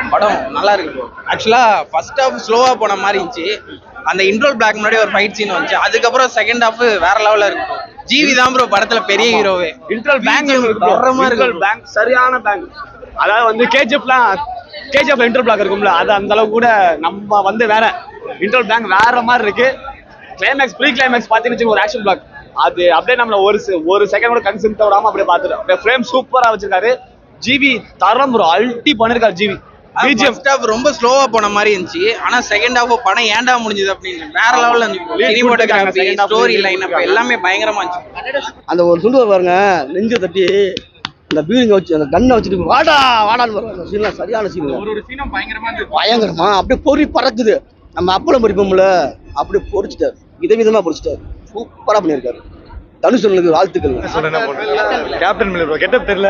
படம் நல்லா இருக்கு ப்ரோ. ஆக்சுவலா ஃபர்ஸ்ட் ஹாஃப் ஸ்லோவா போன மாதிரி இருந்துச்சு. அந்த இன்ட்ரோல் பிளாக் முன்னாடி ஒரு ஃபைட் சீன் வந்துச்சு. அதுக்கப்புறம் செகண்ட் ஹாஃப் வேற லெவல்ல இருக்கு. ஜிவி தான் ப்ரோ படத்துல பெரிய ஹீரோவே. இன்ட்ரோல் பேங்க் இருக்கு, பேங்க் சரியான பேங்க். அதாவது வந்து கேஜிஎஃப்ல இன்ட்ரோல் பிளாக் இருக்கும்ல, அது அந்த அளவுக்கு கூட நம்ம வந்து வேற இன்ட்ரோல் பேங்க் வேற மாதிரி இருக்கு. கிளைமேக்ஸ் ப்ரீ கிளைமேக்ஸ் பாத்தீங்கன்னு ஒரு ஆக்ஷன் பிளாக் அது அப்படியே நம்மள ஒரு செகண்ட் கூட கன்சென்ட் விடாம அப்படியே பாத்துட்டோம். அப்படியே ஃப்ரேம் சூப்பரா வச்சிருக்காரு ஜிவி. தரம் ப்ரோ, அல்டி பண்ணிருக்காரு ஜிவி. ஃபர்ஸ்ட் ஹாஃப் ரொம்ப ஸ்லோவா போன மாதிரி இருந்துச்சு. ஆனா செகண்ட் ஹாஃப் படம் ஏன்டா முடிஞ்சது அப்படின்னு வேற லெவல்ல இருந்துச்சு. சினிமாட்டோகிராஃபி, ஸ்டோரி லைன் அப் எல்லாமே பயங்கரமா இருந்துச்சு. அந்த ஒரு துண்டு பாருங்க, நெஞ்ச தட்டி அந்த பீலிங்க வச்சு அந்த கண்ணை வச்சுட்டு வாடா வாடான்னு வரும். அந்த சீன்லாம் சரியான சீன். ஒரு சீனும் பயங்கரமா அப்படியே பொறி பறக்குது. நம்ம அப்பளம் பொறிப்போம்ல, அப்படியே பொறிச்சிட்டாரு, விதவிதமா பொறிச்சிட்டாரு. சூப்பரா பண்ணியிருக்காரு. தனுஷனுக்கு வாழ்த்துக்கள். கேப்டன் மில்லர் ப்ரோ, கெட்டப் தெரியல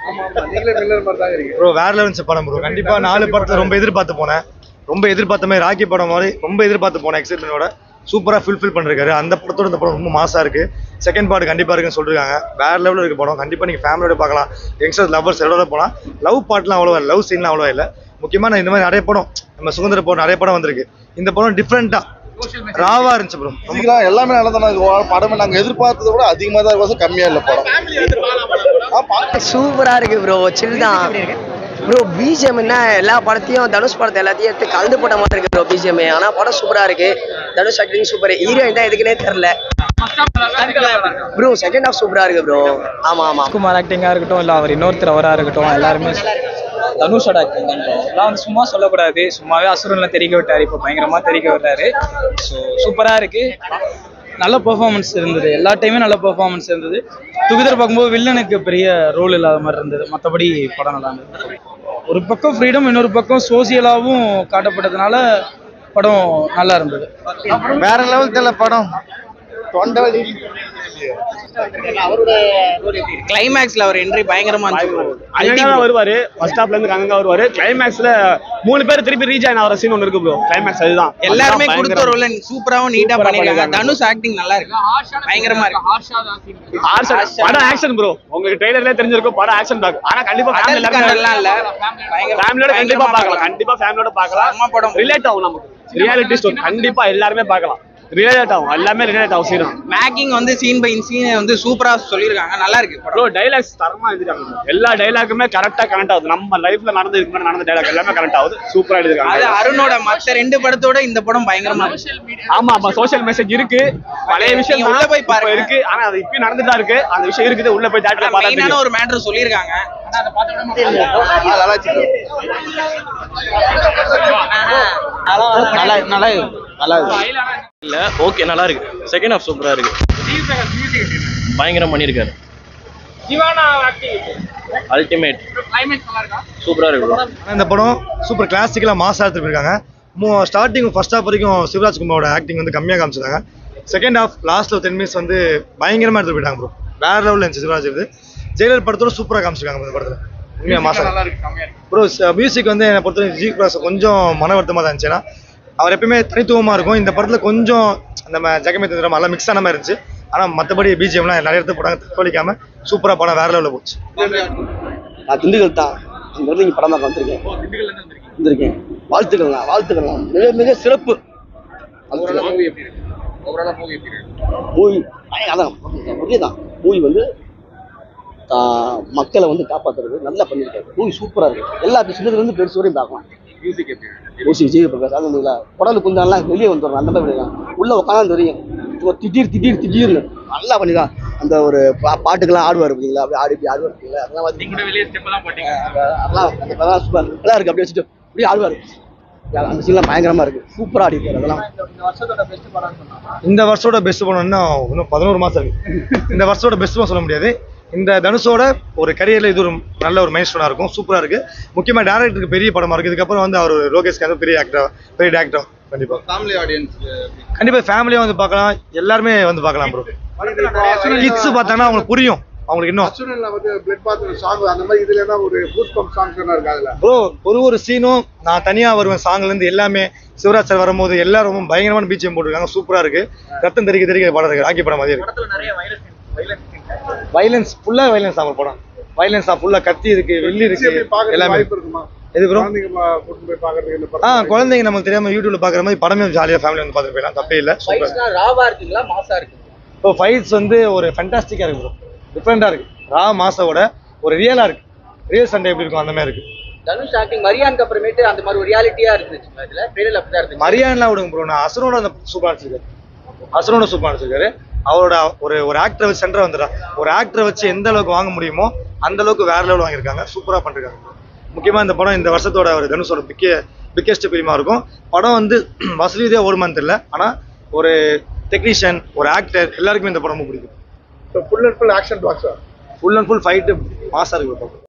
ப்ரோ, வேற லெவல் படம் ப்ரோ. கண்டிப்பா 4 படத்தை ரொம்ப எதிர்பார்த்து போனேன். ரொம்ப எதிர்பார்த்த மாதிரி ராக்கி படம் மாதிரி ரொம்ப எதிர்பார்த்து போனேன். எக்ஸைட்மெண்டோட சூப்பரா ஃபுல்ஃபில் பண்ணிருக்காரு. அந்த படத்தோட இந்த படம் ரொம்ப மாசா இருக்கு. செகண்ட் பார்ட் கண்டிப்பா இருக்குன்னு சொல்லிருக்காங்க. வேற லெவலில் இருக்கு படம். கண்டிப்பா நீங்க ஃபேமிலியோட பார்க்கலாம். யங்ஸ்டர்ஸ் லவர்ஸ் எல்லோட போகலாம். லவ் பார்ட்லாம் அவ்வளோவா, லவ் சீன்லாம் அவ்வளோவா இல்லை. முக்கியமா நான் இந்த மாதிரி நிறைய படம், நம்ம சுதந்திர படம் நிறைய படம் வந்திருக்கு. இந்த படம் டிஃப்ரெண்டா ராவா இருந்துச்சு ப்ரோ. எல்லாமே நல்லா தான். படமே நாங்க எதிர்பார்த்ததை விட அதிகமா தான் இருக்கும், கம்மியா இல்லை படம். சூப்பரா இருக்கு ப்ரோ. சில் தான் ப்ரோ. பிஜிஎம் என்ன எல்லா படத்தையும், தனுஷ் படத்தை எல்லாத்தையும் எடுத்து கலந்து போட்ட மாதிரி இருக்கு ப்ரோ பிஜிஎம். ஆனா படம் சூப்பரா இருக்கு. Dhanush acting super. ஹீரோயின் தான் எதுக்குன்னே தெரியல ப்ரோ. செகண்ட் ஹாஃப் சூப்பரா இருக்கு ப்ரோ. ஆமா ஆமா, குமார் ஆக்டிங்கா இருக்கட்டும், இல்ல அவர் இன்னொருத்தர் அவரா இருக்கட்டும், எல்லாருமே தனுஷோட ஆக்டிங் தான் ப்ரோ. எல்லாம் வந்து சும்மா சொல்லக்கூடாது, சும்மாவே அசுரன்ல தெரிவிக்க விட்டாரு, இப்போ பயங்கரமா தெரிவிக்க விட்டாரு. ஸோ சூப்பரா இருக்கு. நல்ல பெர்ஃபார்மன்ஸ் இருந்தது. எல்லா டைமே நல்ல பெர்ஃபார்மன்ஸ் இருந்தது. டுகெதர் பார்க்கும்போது வில்லனுக்கு பெரிய ரோல் இல்லாத மாதிரி இருந்தது. மற்றபடி படம் நல்லா இருந்தது. ஒரு பக்கம் ஃப்ரீடம், இன்னொரு பக்கம் சோசியலாகவும் காட்டப்பட்டதுனால படம் நல்லா இருந்தது. வேற லெவல் தெரியல படம். கிளைமேக்ஸ்ல அவர் என்ட்ரி பயங்கரமா இருந்துச்சு. வருவாரு ஃபர்ஸ்ட் ஹாஃப்ல இருந்து அங்க வருவாரு. கிளைமேக்ஸ்ல 3 பேர் திருப்பி ரீஜாயின் ஆகிற சீன் ஒன்று இருக்கு ப்ரோ. கிளைமேக்ஸ் அதுதான். எல்லாருமே கொடுத்த ரோல சூப்பராவும் நீட்டா பண்ணிருக்காங்க. தனுஷ் ஆக்டிங் நல்லா இருக்கு, பயங்கரமா இருக்கு. படம் ஆக்ஷன் ப்ரோ. உங்களுக்கு ட்ரெய்லர்லயே தெரிஞ்சிருக்கும் படம் ஆக்ஷன் தான். ஆனா கண்டிப்பா ஃபேமிலியோட கண்டிப்பா பார்க்கலாம். கண்டிப்பா ஃபேமிலியோட பார்க்கலாம். படம் ரிலேட் ஆகும் நமக்கு. ரியாலிட்டி ஸ்டோரி கண்டிப்பா எல்லாருமே பார்க்கலாம். ரிலேட் ஆகும், எல்லாமே ரிலேட் ஆகும். சீன் மேக்கிங் வந்து சீன் பை சீன் வந்து சூப்பரா சொல்லிருக்காங்க. நல்லா இருக்கு ப்ரோ. டைலாக்ஸ் தரமா எழுதிருக்காங்க. எல்லா டைலாக்குமே கரெக்டா கனெக்ட் ஆகுது. நம்ம லைஃப்ல நடந்த டைலாக் எல்லாமே கனெக்ட் ஆகுது. சூப்பரா எழுதிருக்காங்க. அது அருணோட மற்ற 2 படத்தோட இந்த படம் பயங்கரமா. ஆமா ஆமா, சோஷியல் மெசேஜ் இருக்கு. பழைய விஷயம் உள்ள போய் பாருங்க இருக்கு. ஆனா அது இப்பயும் நடந்துட்டா இருக்கு. அந்த விஷயம் இருக்குது. உள்ள போய் தேட்டர்ல பார்த்தா மெயினான ஒரு மேட்டர் சொல்லிருக்காங்க. இல்ல ஓகே, நல்லா இருக்கு. செகண்ட் ஹாஃப் சூப்பரா இருக்கு. பயங்கரம் பண்ணிருக்காரு. அல்டிமேட் சூப்பரா இருக்கு. இந்த படம் சூப்பர் கிளாசிக்கலா மாசா எடுத்துட்டு போயிருக்காங்க. ஸ்டார்டிங் ஃபர்ஸ்ட் ஹாஃப் வரைக்கும் சிவராஜ்குமாரோட ஆக்டிங் வந்து கம்மியாக காமிச்சிருக்காங்க. செகண்ட் ஹாஃப் லாஸ்ட்ல 10 மினிட்ஸ் வந்து பயங்கரமா எடுத்துட்டு போயிட்டாங்க ப்ரோ. வேற லெவலில் இருந்துச்சு சிவராஜ். இது ஜெயிலர் படத்தோட சூப்பரா காமிச்சிருக்காங்க இந்த படத்துல. உண்மையா மாசா ப்ரோ. மியூசிக் வந்து என்னை பொறுத்தவரை ஜி ப்ராஸ் கொஞ்சம் மன வருத்தமாக தான் இருந்துச்சு. ஏன்னா அவர் எப்பயுமே தனித்துவமாக இருக்கும். இந்த படத்தில் கொஞ்சம் அந்த ஜெகமே தந்திரம் எல்லாம் மிக்ஸ் ஆன மாதிரி இருந்துச்சு. ஆனால் மற்றபடி பிஜிஎம்லாம் நிறைய இடத்துல போட்டாங்க. தப்பளிக்காம சூப்பராக படம் வேற லெவலில் போச்சு. நான் திண்டுக்கல் தான். அங்கே நீங்கள் படமாக வந்திருக்கேன். வாழ்த்துக்கள்லாம் மிக மிக சிறப்பு. மூவி அதான் மூவி வந்து மக்களை வந்து காப்பாற்றுறது நல்லா பண்ணியிருக்காரு. மூவி சூப்பராக இருக்கு. எல்லா சின்னதுலேருந்து பெருசு வரையும் பார்க்கலாம். மியூசிக் ஜி பிரகாஷ் அதுங்களா குடலு குந்தாலாம் வெளியே வந்துடுறோம். அந்த மாதிரி உள்ள உட்காந்து தெரியும். திடீர்னு நல்லா பண்ணிதான். அந்த ஒரு பாட்டுக்கெல்லாம் ஆடுவார் பார்த்தீங்களா, அப்படியே ஆடுவார் பார்த்தீங்களா, அதெல்லாம் சூப்பர் நல்லா இருக்கு. அப்படியே வச்சுட்டு அப்படியே ஆடுவார். அந்த சீன்லாம் பயங்கரமா இருக்கு. சூப்பரா ஆடிப்பாரு. அதெல்லாம் இந்த வருஷோட பெஸ்ட் படம்னா இன்னும் 11 மாசம் இருக்கு. இந்த வருஷோட பெஸ்ட் சொல்ல முடியாது. இந்த தனுஷோட ஒரு கரியர்ல இது ஒரு நல்ல ஒரு மைல் ஸ்டோனா இருக்கும். சூப்பரா இருக்கு. முக்கியமா டைரக்டருக்கு பெரிய படமா இருக்கு. இதுக்கப்புறம் வந்து அவர் லோகேஷ் கனகராஜ் பெரிய ஆக்டர். கண்டிப்பா ஃபேமிலி ஆடியன்ஸ் கண்டிப்பா ஃபேமிலியா வந்து பார்க்கலாம். எல்லாருமே வந்து பார்க்கலாம் ப்ரோ. கிட்ஸ் பார்த்தாங்கன்னா அவங்களுக்கு புரியும். அவங்களுக்கு இன்னும் ப்ரோ ஒரு சீனும் நான் தனியா வருவேன் சாங்ல இருந்து எல்லாமே சிவராஜ் சார் வரும்போது எல்லாரும் பயங்கரமான பிஜிஎம் போட்டிருக்காங்க. சூப்பரா இருக்கு. ரத்தம் தெரிக்க படம் இருக்கு. ராக்கி படம் மாதிரி இருக்கு. வயலன்ஸ் ஃபுல்லா வயலன்ஸ். அவங்க படம் வயலன்ஸ் ஃபுல்லா கத்தி இருக்கு, வெள்ளி இருக்கு, எல்லாமே எது ப்ரோ? குழந்தைங்க நமக்கு தெரியாம யூடியூப்ல பாக்குற மாதிரி படமே ஜாலியா ஃபேமிலி வந்து பார்த்துட்டு போயிடலாம், தப்பே இல்லை. ராவா இருக்குங்களா மாசா இருக்கு? இப்போ ஃபைட்ஸ் வந்து ஒரு ஃபேண்டாஸ்டிக்கா இருக்கு ப்ரோ, டிஃப்ரெண்டா இருக்கு. ரா மாசாவோட ஒரு ரியலா இருக்கு. ரியல் சண்டை எப்படி இருக்கும் அந்த மாதிரி இருக்கு. தனுஷ் ஆக்டிங் மரியானுக்கு அப்புறமேட்டு அந்த மாதிரி ஒரு ரியாலிட்டியா இருந்துச்சுங்களா இதுல? ட்ரெயிலர் அப்படிதான் இருந்துச்சு. மரியாதைலாம் விடுங்க ப்ரோ, நான் அசுரோட அந்த சூப்பரா நடிச்சிருக்காரு. அசுரோட சூப்பரா நடிச்சிருக்காரு. அவரோட ஒரு ஆக்டரை வச்சு சென்டர் வந்துடா, ஒரு ஆக்டரை வச்சு எந்த அளவுக்கு வாங்க முடியுமோ அந்த அளவுக்கு வேற லெவல் வாங்கியிருக்காங்க. சூப்பரா பண்ணிருக்காங்க. முக்கியமா இந்த படம் இந்த வருஷத்தோட ஒரு தனுஷோட பிக்கெஸ்ட் ஃபிலிமா இருக்கும். படம் வந்து வசூல் ரீதியா ஓடுமான்னு தெரியல, ஆனா ஒரு டெக்னீஷியன், ஒரு ஆக்டர் எல்லாருக்குமே இந்த படம் ரொம்ப பிடிக்கும். ஃபுல் அண்ட் ஃபுல் ஆக்ஷன் பிளாக்ஸா? ஃபுல் அண்ட் ஃபுல் ஃபைட்டு மாசா இருக்கு.